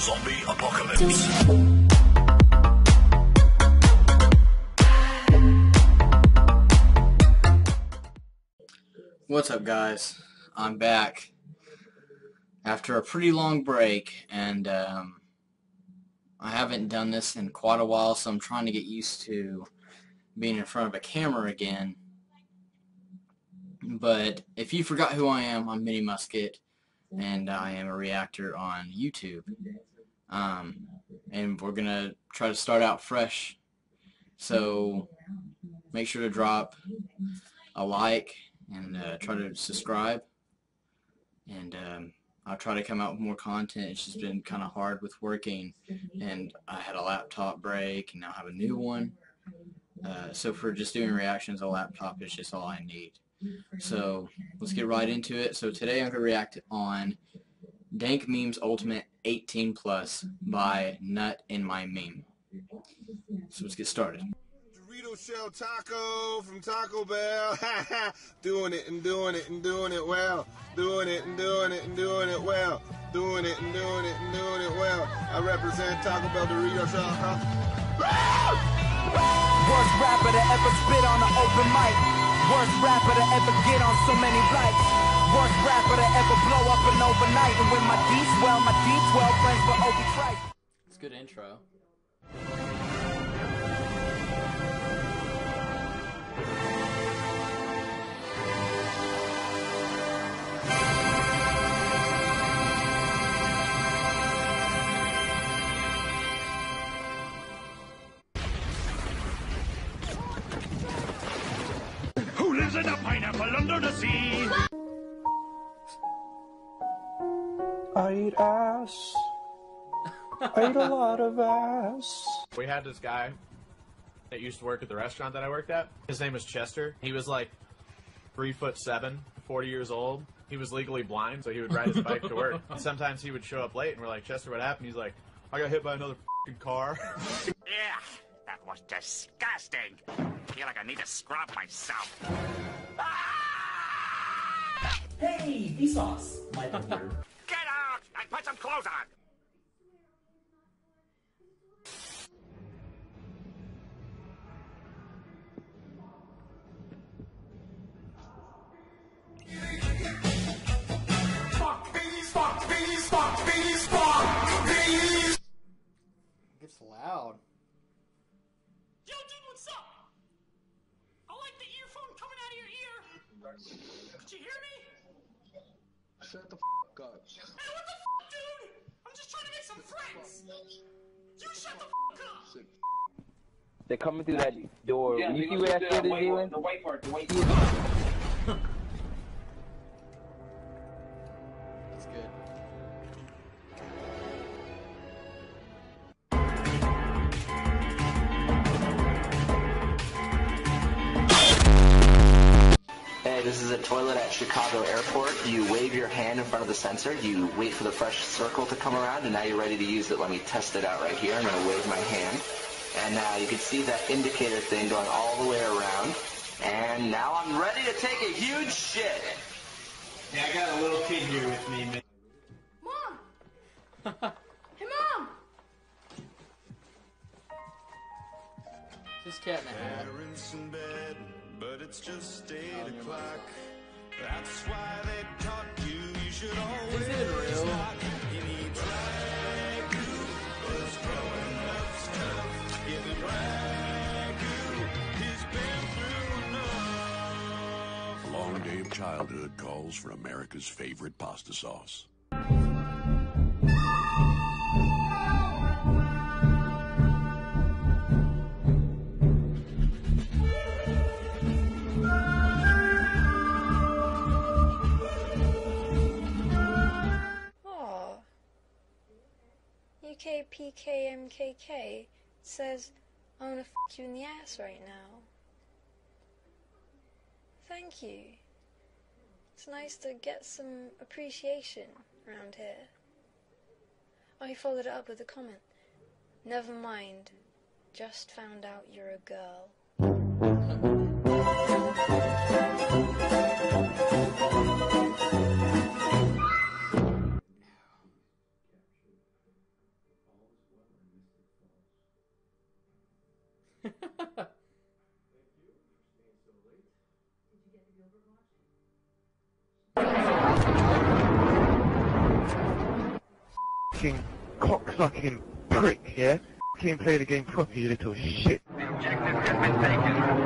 Zombie Apocalypse. What's up, guys? I'm back after a pretty long break, and I haven't done this in quite a while, so I'm trying to get used to being in front of a camera again. But if you forgot who I am, I'm Mini Musket, and I am a reactor on YouTube. And we're gonna try to start out fresh, so make sure to drop a like and try to subscribe, and I'll try to come out with more content. It's just been kind of hard with working, and I had a laptop break and now I have a new one, so for just doing reactions, a laptop is just all I need. So let's get right into it. So today I'm going to react on Dank Memes Ultimate 18+ by Nut in My Meme. So let's get started. Dorito shell taco from Taco Bell. Doing it and doing it and doing it well. Doing it and doing it and doing it well. Doing it and doing it and doing it well. I represent Taco Bell Dorito shell taco. Worst rapper to ever spit on an open mic. Worst rapper to ever get on so many likes. Worst rapper to ever blow up an overnight. And when my D12 friends for Obi Trice. It's a good intro. Who lives in a pineapple under the sea? I eat ass. I eat a lot of ass. We had this guy that used to work at the restaurant that I worked at. His name was Chester. He was like 3'7", 40 years old. He was legally blind, so he would ride his bike to work. And sometimes he would show up late, and we're like, Chester, what happened? He's like, I got hit by another f***ing car. Yeah, that was disgusting. I feel like I need to scrub myself. Hey, Vsauce, Michael here. Get out and put some clothes on. It gets loud. Yo, dude, what's up? I like the earphone coming out of your ear. Did you hear me? Shut the f up. Hey, what the f, dude? I'm just trying to make some friends. You shut the f up. They're coming through that door. Yeah, You see what that shit is doing? The white part, That's good. Hey, this is a toilet at Chicago Airport. You wave your hand in front of the sensor, you wait for the fresh circle to come around, and now you're ready to use it. Let me test it out right here. I'm going to wave my hand. And now you can see that indicator thing going all the way around. And now I'm ready to take a huge shit. Yeah, I got a little kid here with me, man. Mom! Hey, Mom! Just cat in the hat. Parents in bed, but it's just 8 o'clock. That's why they taught you you should always Is it real? knock. He needs ragu, but it's growing up stuff. Give him ragu, he's been through enough. A long day of childhood calls for America's favorite pasta sauce. Aw. UKPKMKK says, I wanna f you in the ass right now. Thank you. It's nice to get some appreciation around here. Oh, he followed it up with a comment. Never mind. Just found out you're a girl. Fucking cock-sucking prick, yeah? Can't play the game properly, you little shit. The objective has been taken.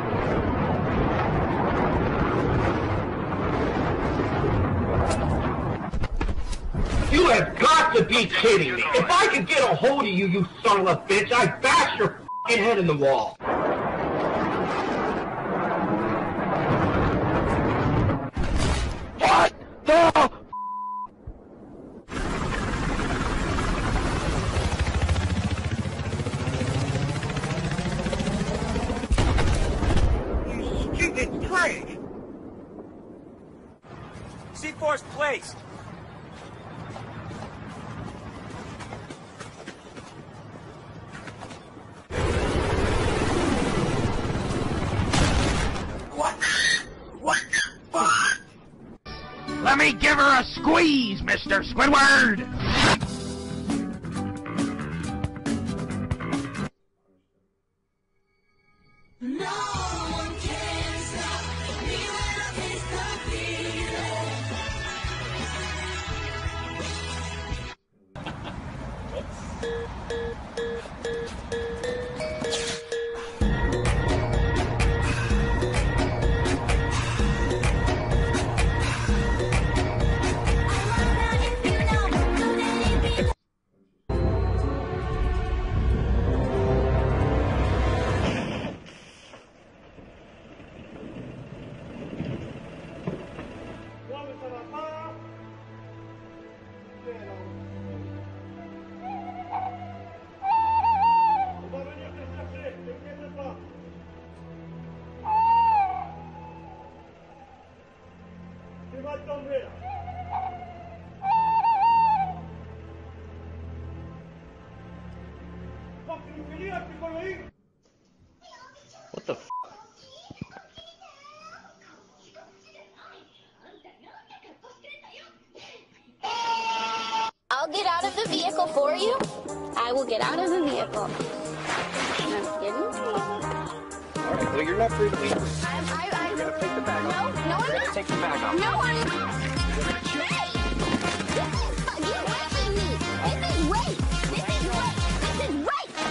You have got to be kidding me! If I could get a hold of you, you son of a bitch, I'd bash your fucking head in the wall! What the? You stupid prick! C4's placed. What the fuck? Let me give her a squeeze, Mr. Squidward! No one can stop me when I face the What the f? I'll get out of the vehicle for you. I will get out of the vehicle. Just kidding. Alright, well you're not free to leave. You're gonna take the bag off. No, I'm You're gonna not. take the bag off. No, I'm not. Hey! Get away from me! This is rape! This is rape! This is rape!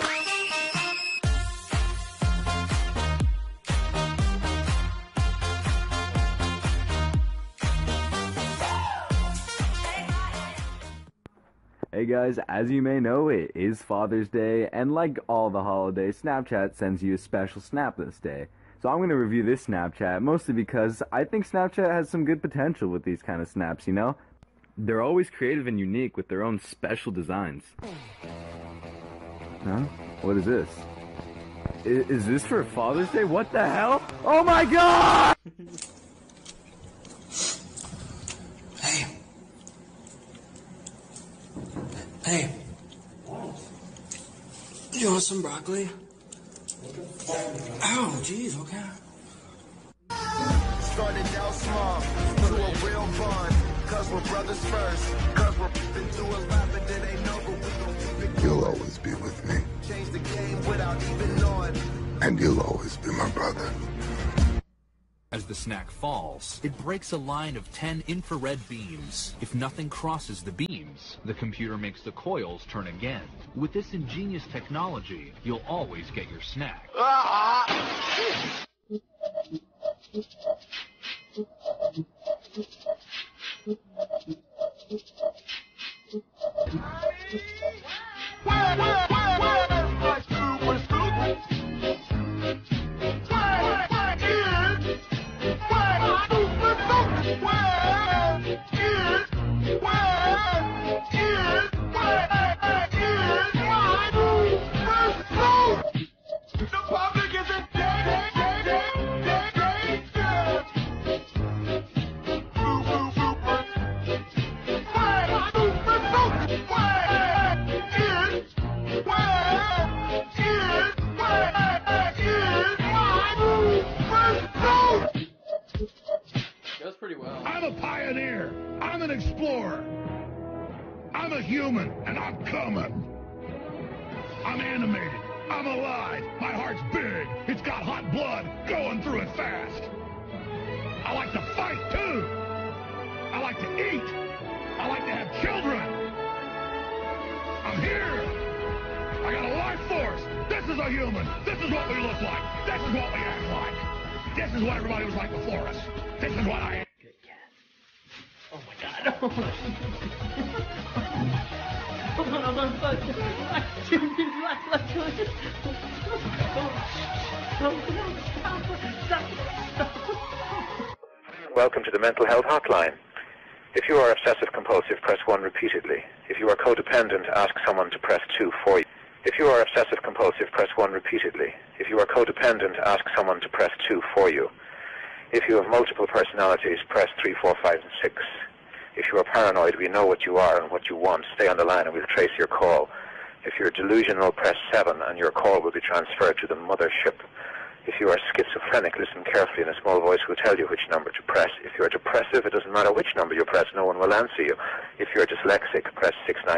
Hey guys, as you may know, it is Father's Day, and like all the holidays, Snapchat sends you a special snap this day. So I'm going to review this Snapchat, mostly because I think Snapchat has some good potential with these kind of snaps, you know? They're always creative and unique with their own special designs. Huh? What is this? Is this for Father's Day? What the hell? Oh my god! Hey, you want some broccoli? Oh, jeez, okay. Started out small, to a real bond. Cause we're brothers first. Cause we're into a lot, but it ain't over. We gon' keep it. You'll always be with me. Change the game without even knowing. And you'll always be my brother. As the snack falls, it breaks a line of 10 infrared beams. If nothing crosses the beams, the computer makes the coils turn again. With this ingenious technology, you'll always get your snack. I'm a pioneer. I'm an explorer. I'm a human, and I'm coming. I'm animated. I'm alive. My heart's big. It's got hot blood going through it fast. I like to fight, too. I like to eat. I like to have children. I'm here. I got a life force. This is a human. This is what we look like. This is what we act like. This is what everybody was like before us. This is what I am. Good cat. Oh my god. Oh my Welcome to the Mental Health Hotline. If you are obsessive-compulsive, press 1 repeatedly. If you are codependent, ask someone to press 2 for you. If you are obsessive-compulsive, press 1 repeatedly. If you are codependent, ask someone to press 2 for you. If you have multiple personalities, press 3, 4, 5, and 6. If you are paranoid, we know what you are and what you want. Stay on the line and we'll trace your call. If you're delusional, press 7 and your call will be transferred to the mothership. If you are schizophrenic, listen carefully and a small voice will tell you which number to press. If you are depressive, it doesn't matter which number you press, no one will answer you. If you are dyslexic, press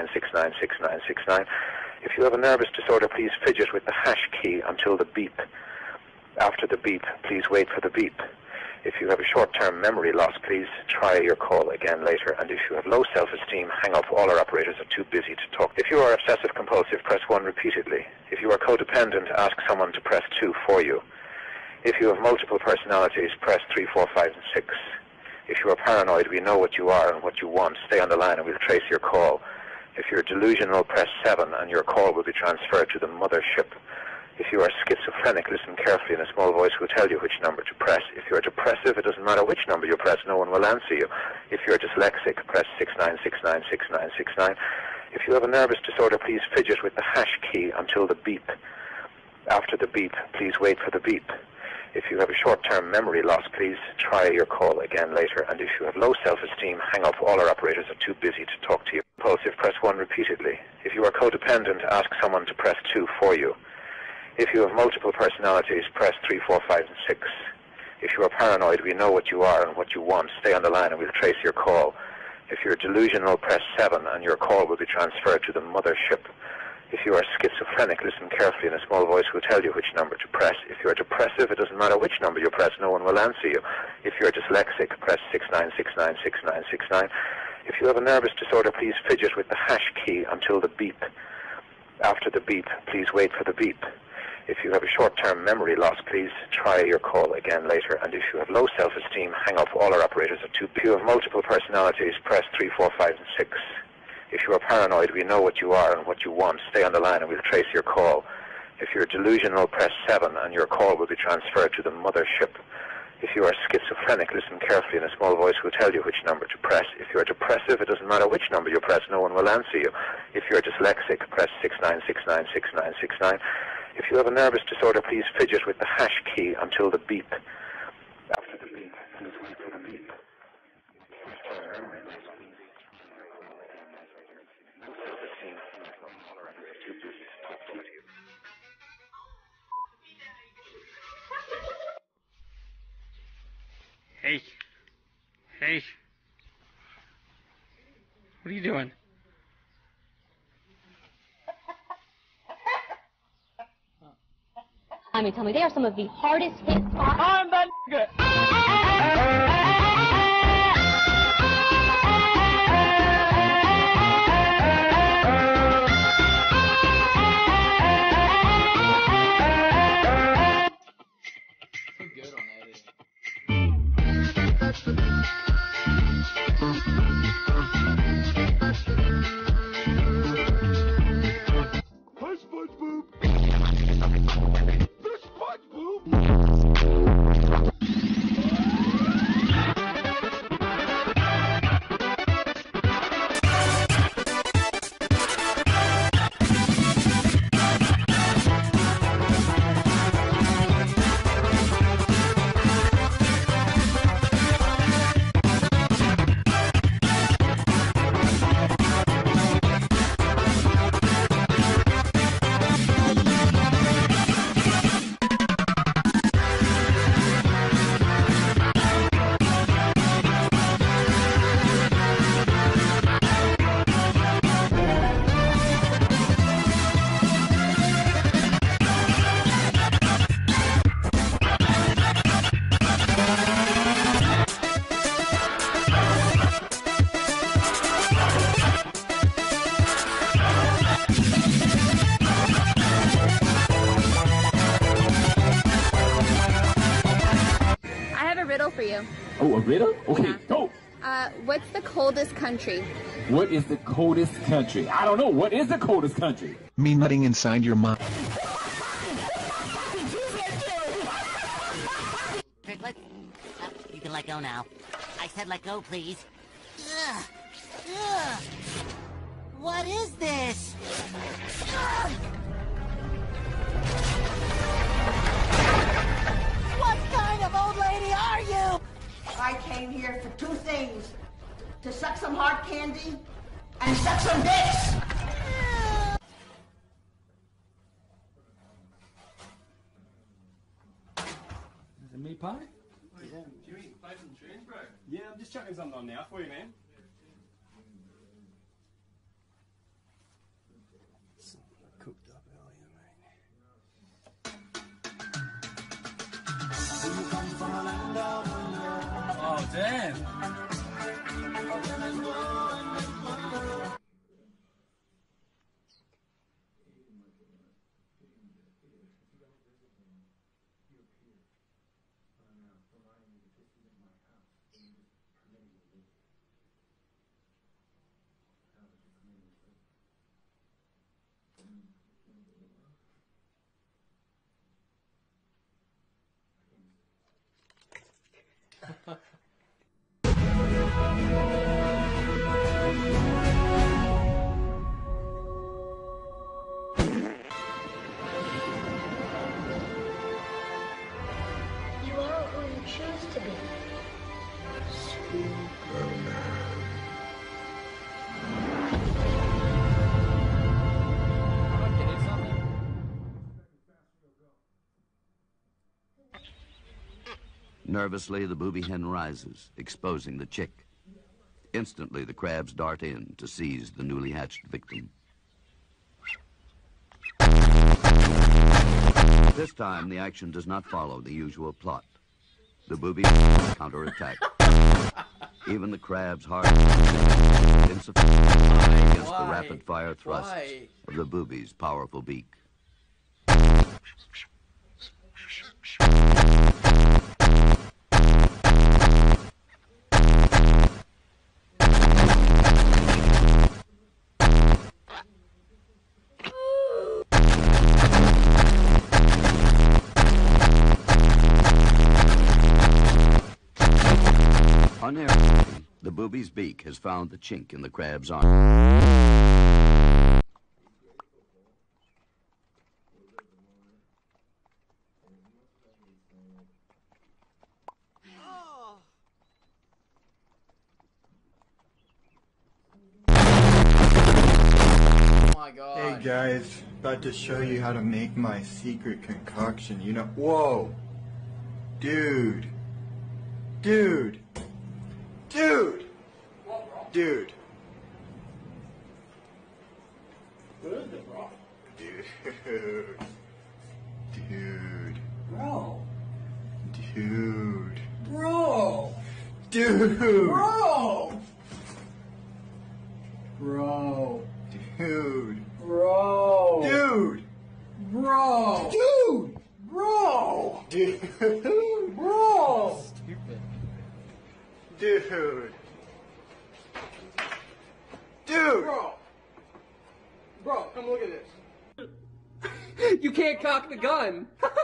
69696969. If you have a nervous disorder, please fidget with the hash key until the beep. After the beep, please wait for the beep. If you have a short-term memory loss, please try your call again later. And if you have low self-esteem, hang up. All our operators are too busy to talk. If you are obsessive-compulsive, press 1 repeatedly. If you are codependent, ask someone to press 2 for you. If you have multiple personalities, press 3, 4, 5, and 6. If you are paranoid, we know what you are and what you want. Stay on the line and we'll trace your call. If you're delusional, press 7 and your call will be transferred to the mothership. If you are schizophrenic, listen carefully and a small voice will tell you which number to press. If you are depressive, it doesn't matter which number you press, no one will answer you. If you are dyslexic, press 69696969. If you have a nervous disorder, please fidget with the hash key until the beep. After the beep, please wait for the beep. If you have a short-term memory loss, please try your call again later. And if you have low self-esteem, hang up. All our operators are too busy to talk to you. Impulsive, press 1 repeatedly. If you are codependent, ask someone to press 2 for you. If you have multiple personalities, press 3, 4, 5, and 6. If you are paranoid, we know what you are and what you want. Stay on the line and we'll trace your call. If you're delusional, press 7 and your call will be transferred to the mothership. If you are schizophrenic, listen carefully and a small voice will tell you which number to press. If you are depressive, it doesn't matter which number you press, no one will answer you. If you are dyslexic, press 69696969. If you have a nervous disorder, please fidget with the hash key until the beep. After the beep, please wait for the beep. If you have a short-term memory loss, please try your call again later. And if you have low self-esteem, hang up. All our operators are too busy. If you have multiple personalities, press 3, 4, 5, and 6. If you are paranoid, we know what you are and what you want. Stay on the line and we'll trace your call. If you're delusional, press 7 and your call will be transferred to the mothership. If you are schizophrenic, listen carefully and a small voice will tell you which number to press. If you are depressive, it doesn't matter which number you press, no one will answer you. If you are dyslexic, press 69696969. If you have a nervous disorder, please fidget with the hash key until the beep. After the beep, please wait for the beep. Hey. Hey. What are you doing? I mean, tell me, they are some of the hardest hit spots. I'm that nigga. So good on editing. Hi, SpongeBob. The SpongeBob. Oh, a riddle? Okay, go. What's the coldest country? What is the coldest country? I don't know. What is the coldest country? Me nutting inside your mouth. Tricklet, you can let go now. I said let go, please. Ugh. Ugh. What is this? Ugh. What kind of old lady are you? I came here for two things. To suck some hard candy and suck some dicks. Is it meat pie? Yeah, do you eat plates and tunes, bro? Yeah, I'm just chucking something on now for you, man. Cooked up earlier, mate. Oh, damn. You are who you choose to be. Nervously, the booby hen rises, exposing the chick. Instantly, the crabs dart in to seize the newly hatched victim. This time, the action does not follow the usual plot. The booby counterattack. Even the crab's heart is insufficient against the rapid-fire thrusts of the booby's powerful beak. Unerringly, the booby's beak has found the chink in the crab's arm. Oh my god. Hey guys, about to show you how to make my secret concoction. You know, whoa, dude, dude, dude, dude. What is it, bro? Dude, dude, Bro. dude, Bro. dude, Bro. bro, dude, Bro. dude, Bro. dude, Bro. dude, Bro. Stupid. dude, dude. Bro. Bro, come look at this. You can't cock the gun.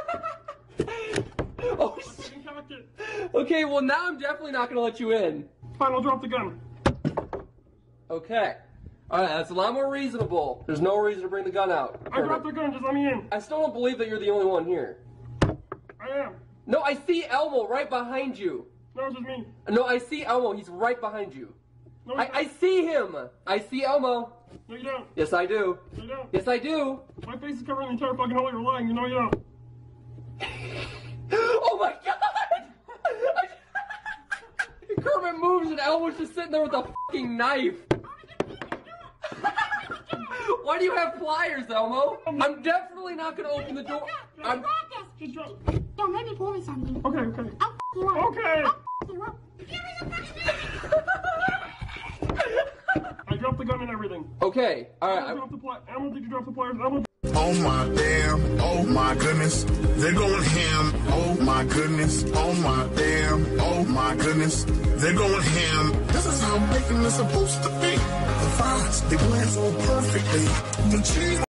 Oh, shit. Okay, well now I'm definitely not gonna let you in. Fine, I'll drop the gun. Okay. Alright, that's a lot more reasonable. There's no reason to bring the gun out. I dropped the gun, just let me in. I still don't believe that you're the only one here. I am. No, I see Elmo right behind you. No, it's just me. No, I see Elmo. He's right behind you. No, I see him. I see Elmo. No, you don't. Yes, I do. No, you don't. Yes, I do. My face is covering the entire fucking hole. You're lying. You know you don't. Oh my god! Kermit moves and Elmo's just sitting there with a fucking knife. Why do you have pliers, Elmo? I'm definitely not gonna open the door. I'm... Just drop. Yo, maybe pull me something. Okay, okay. I'll f you up. Okay. I'll f you up. Give me the fucking I dropped the gun and everything. Okay, alright. Elmo, did you drop the pliers? Elmo. Oh my damn, oh my goodness, they're going ham. Oh my goodness, oh my damn, oh my goodness, they're going ham. This is how bacon is supposed to be. The fries, they blend so perfectly. The cheese.